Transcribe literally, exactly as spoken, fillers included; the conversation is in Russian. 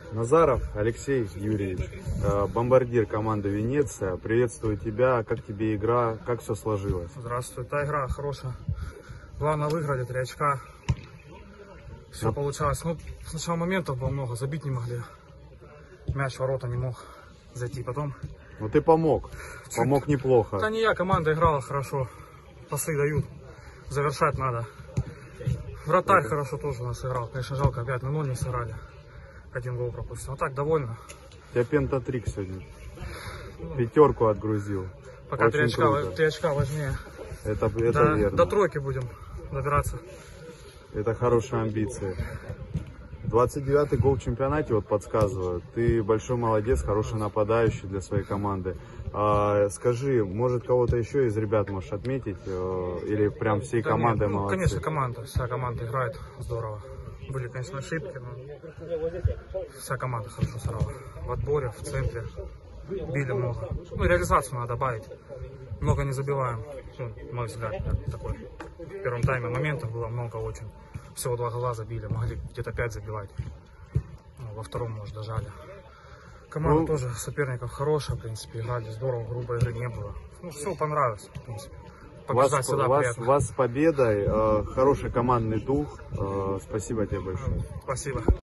Назаров Алексей Юрьевич, бомбардир команды Венеция. Приветствую тебя. Как тебе игра? Как все сложилось? Здравствуй. Та игра хорошая. Главное выиграли три очка. Все Но... получалось. Ну, сначала моментов было много, забить не могли. Мяч в ворота не мог зайти. Потом... Ну ты помог. Чуть... Помог неплохо. Да не я, команда играла хорошо. Пасы дают. Завершать надо. Вратарь Это... хорошо тоже у нас играл. Конечно, жалко, пять на ноль не сыграли. Один гол пропустил. А так, довольно. У тебя пентатрик сегодня. Ну, пятерку отгрузил. Пока три очка, три очка важнее. Это, это до, верно. До тройки будем добираться. Это хорошие амбиции. двадцать девятый гол в чемпионате вот подсказывают. Ты большой молодец, хороший нападающий для своей команды. А, скажи, может кого-то еще из ребят можешь отметить? Или прям всей да командой нет, ну, молодцы? Конечно, команда. Вся команда играет здорово. Были, конечно, ошибки, но вся команда хорошо сыграла. В отборе, в центре. Били много. Ну, реализацию надо добавить. Много не забиваем. Ну, мой взгляд, такой. В первом тайме моментов было много очень. Всего два гола забили, могли где-то пять забивать. Ну, во втором, может, дожали. Команда ну, тоже соперников хорошая, в принципе, играли здорово, грубой игры не было. Ну, все понравилось, в принципе. Вас, вас, вас с победой, э, хороший командный дух. Э, спасибо тебе большое. Спасибо.